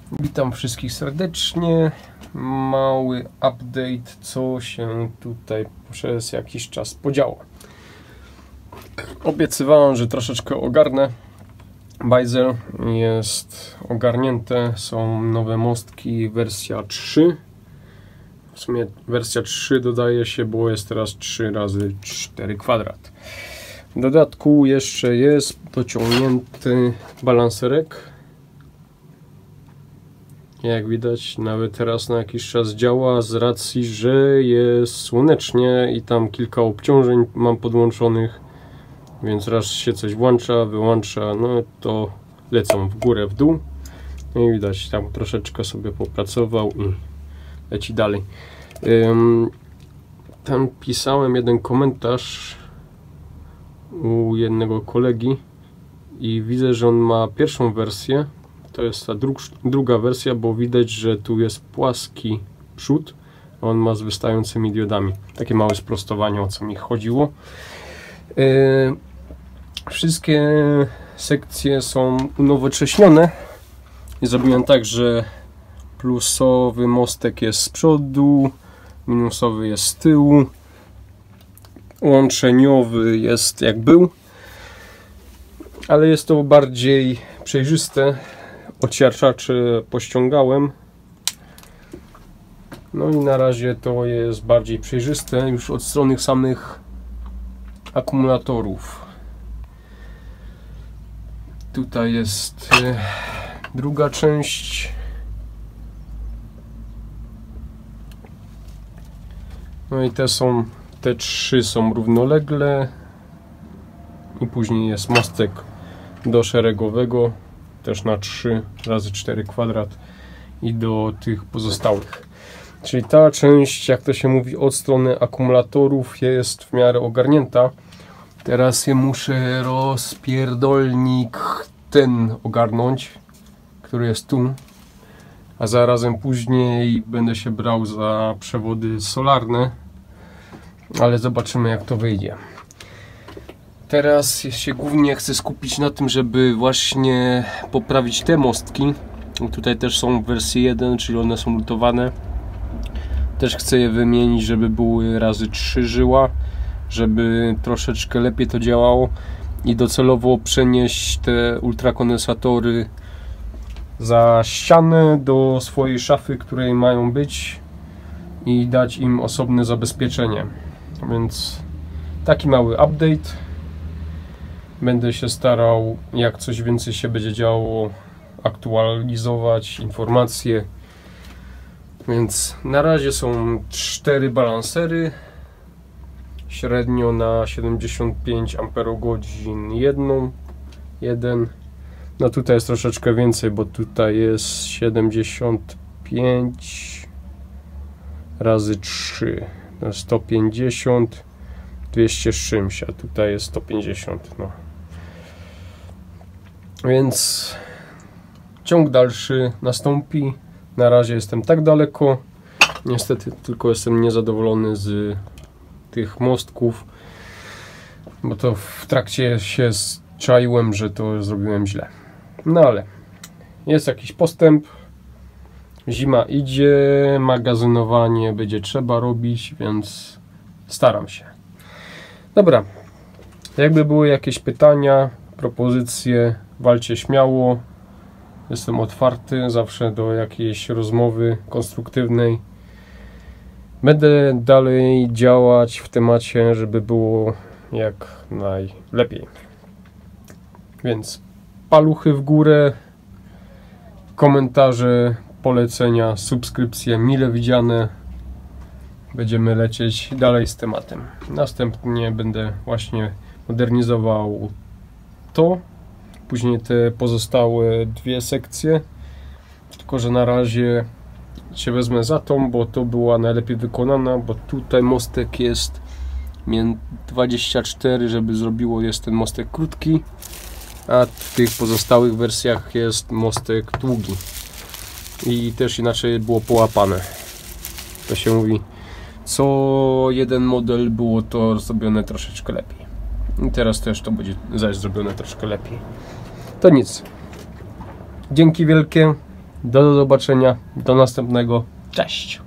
Witam wszystkich serdecznie. Mały update, co się tutaj przez jakiś czas podziało. Obiecywałem, że troszeczkę ogarnę. Bajzel jest ogarnięte, są nowe mostki, wersja 3. W sumie wersja 3 dodaje się, bo jest teraz 3x4 kwadrat. W dodatku jeszcze jest dociągnięty balanserek. Jak widać, nawet teraz na jakiś czas działa z racji, że jest słonecznie i tam kilka obciążeń mam podłączonych, więc raz się coś włącza, wyłącza, no to lecą w górę, w dół. No i widać, tam troszeczkę sobie popracował i leci dalej. Tam pisałem jeden komentarz u jednego kolegi i widzę, że on ma pierwszą wersję. To jest ta druga wersja, bo widać, że tu jest płaski przód, a on ma z wystającymi diodami. Takie małe sprostowanie, o co mi chodziło. Wszystkie sekcje są unowocześnione i zrobiłem tak, że plusowy mostek jest z przodu, minusowy jest z tyłu, łączeniowy jest jak był, ale jest to bardziej przejrzyste. Odsiarczacze pościągałem. No i na razie to jest bardziej przejrzyste już od strony samych akumulatorów. Tutaj jest druga część. No i te trzy są równolegle. I później jest mostek do szeregowego, też na 3x4 kwadrat i do tych pozostałych. Czyli ta część, jak to się mówi, od strony akumulatorów jest w miarę ogarnięta. Teraz je muszę rozpierdolnik ten ogarnąć, który jest tu, a zarazem później będę się brał za przewody solarne, ale zobaczymy, jak to wyjdzie. Teraz się głównie chcę skupić na tym, żeby właśnie poprawić te mostki. Tutaj też są w wersji 1, czyli one są lutowane. Też chcę je wymienić, żeby były razy 3 żyła, żeby troszeczkę lepiej to działało i docelowo przenieść te ultrakondensatory za ścianę do swojej szafy, której mają być, i dać im osobne zabezpieczenie. Więc taki mały update. Będę się starał, jak coś więcej się będzie działo, aktualizować informacje. Więc na razie są 4 balansery, średnio na 75 Ah jeden. No tutaj jest troszeczkę więcej, bo tutaj jest 75 razy 3, to 150, 200 z czymś, a tutaj jest 150. No. Więc ciąg dalszy nastąpi. Na razie jestem tak daleko. Niestety tylko jestem niezadowolony z tych mostków, bo to w trakcie się czaiłem, że to zrobiłem źle. No ale jest jakiś postęp. Zima idzie, magazynowanie będzie trzeba robić, więc staram się. Dobra, jakby były jakieś pytania, propozycje, walcie śmiało. Jestem otwarty zawsze do jakiejś rozmowy konstruktywnej. Będę dalej działać w temacie, żeby było jak najlepiej. Więc paluchy w górę, komentarze, polecenia, subskrypcje mile widziane. Będziemy lecieć dalej z tematem. Następnie będę właśnie modernizował to. Później te pozostałe 2 sekcje. Tylko że na razie się wezmę za tą, bo to była najlepiej wykonana, bo tutaj mostek jest 24, żeby zrobiło, jest ten mostek krótki, a w tych pozostałych wersjach jest mostek długi. I też inaczej było połapane. To się mówi, co jeden model było to zrobione troszeczkę lepiej. I teraz też to będzie zaś zrobione troszkę lepiej. To nic. Dzięki wielkie. Do zobaczenia, do następnego. Cześć!